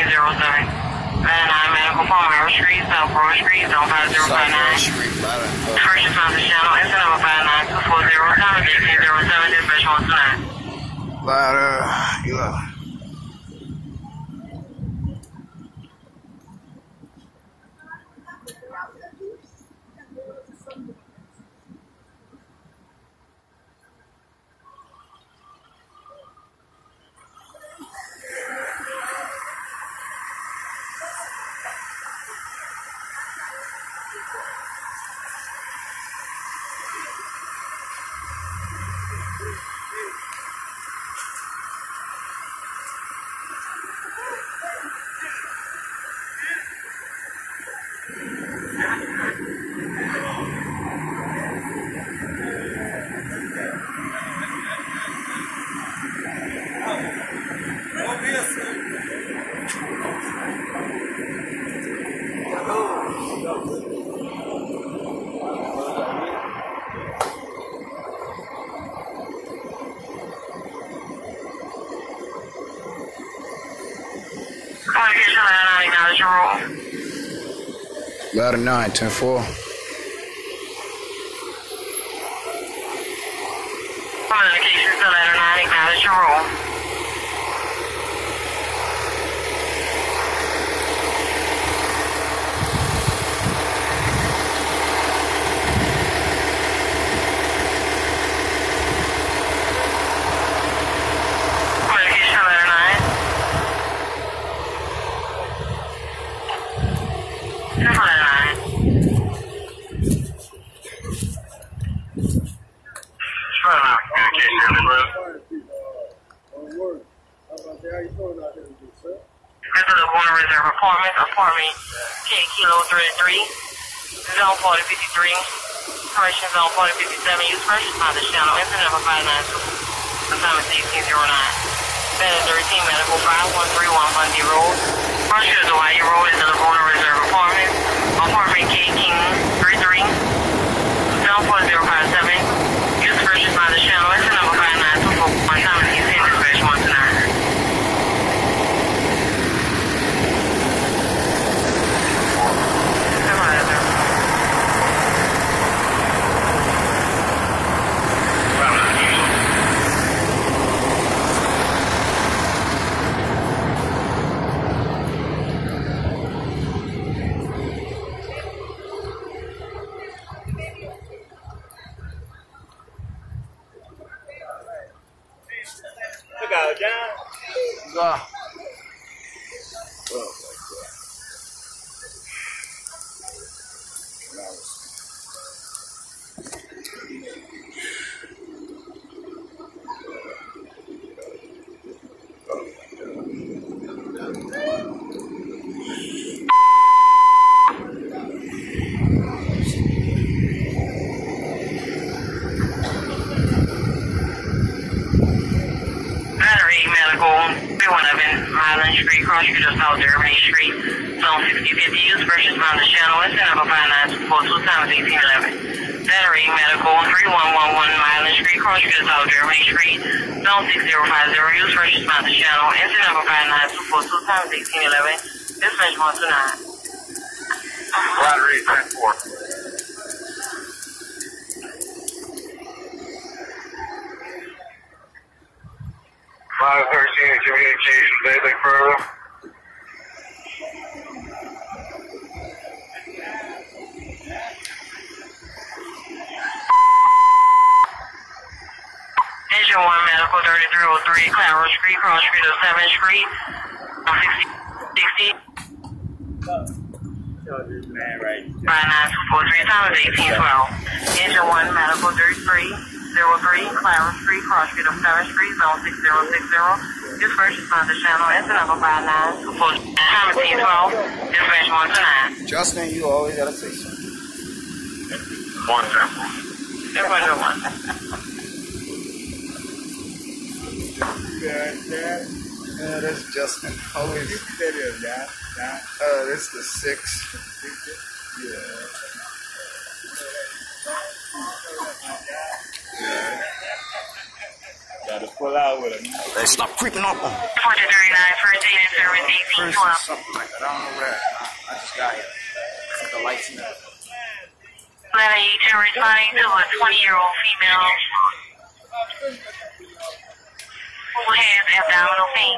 Medical Palmer Street, South Broad Street, Zone 5059. First responder channel, incident number 59240, time 1807, dispatch 129. Ladder 11. Ladder 9, 10-4. Communications to ladder 9, acknowledge your roll. Communication to ladder 9. Ladder 9. Apartment K Kilo 33, Zone 4053, correction Zone 4057, use first responder channel, incident number 592, assignment 1809, Bennett 13, medical 5131 Bundy Road, Marshall is Hawaii Road is the Laguna Reserve Apartment, Apartment K King 33, Zone 4057, use first responder channel, incident number 592, assignment 18 dispatch 129. Go. Street, cross street of South Germany Street, Zone 6050, use first responder channel, incident number 59242, time 1811. Battery Medical 3111 Milan Street, cross street of South Germany Street, Zone 6050, use first responder channel, incident number 59242, time 1811. Dispatch 129. Battery 10-4. 513 communications, anything further? Engine 1 Medical 3303, Claro Street, cross street of 7th Street, 60. 59243, time is 1812. Engine 1 Medical 3303, Claro Street, cross street of 7th Street, Zone 6060. Use first responder channel, incident number 59242, time is 1812. Dispatch 129. Justin, you always gotta say something. 1-10. Dispatch 1. Yeah, that's Justin. Always. This is the 6. Yeah. pull out with him. Hey, stop creeping up on me. 439, first aid and service 1812. Something like that. I don't know where. I just got here. The lights in there. 11 responding to a 20-year-old female who has abdominal pain.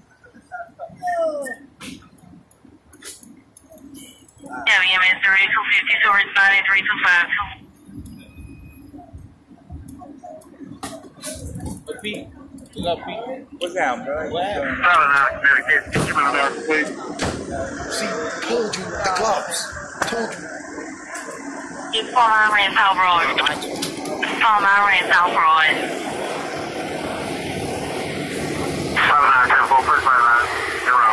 EMS 3252 responding 3252. Pete. You got Pete? What's down, bro? What happened? See, told you the gloves. Told you. It's Palmer and South Broad. Palmer and South Broad. 5910 first line, 0.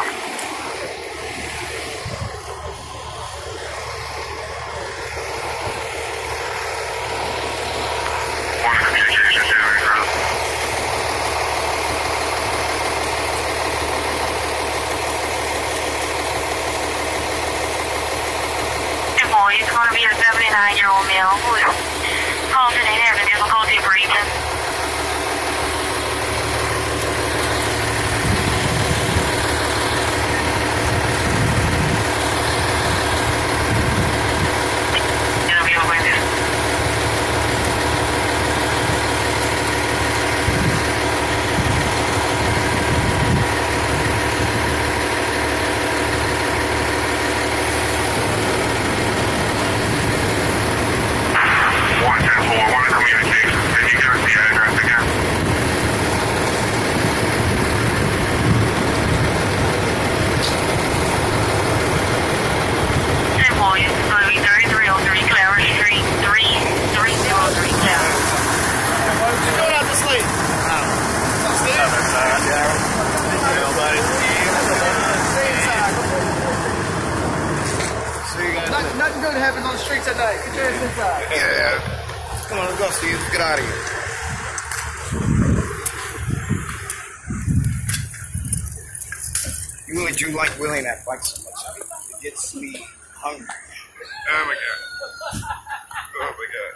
It's going to be a 79-year-old male who is coughing and having difficulty breathing. It'll be over there. Nothing good happens on the streets at night. Get your ass inside. Yeah. Come on, let's go, Steve. Let's get out of here. You like wheeling that bike so much. It gets me hungry. Oh my god. Oh my god.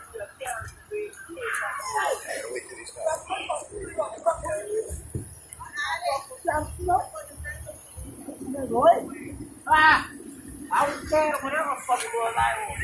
I gotta wait till these guys. I was scared of whatever fucking was I was.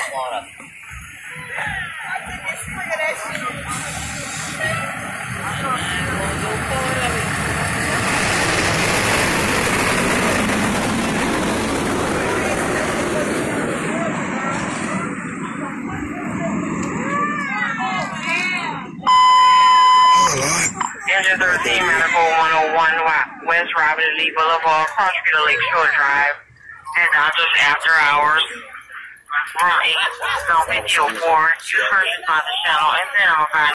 Engine 13, Manifold 101, West Robert Lee Boulevard, Cross Street, Lakeshore Drive. And doctors after hours. Room 8, zone 5004. Use first responder channel and then on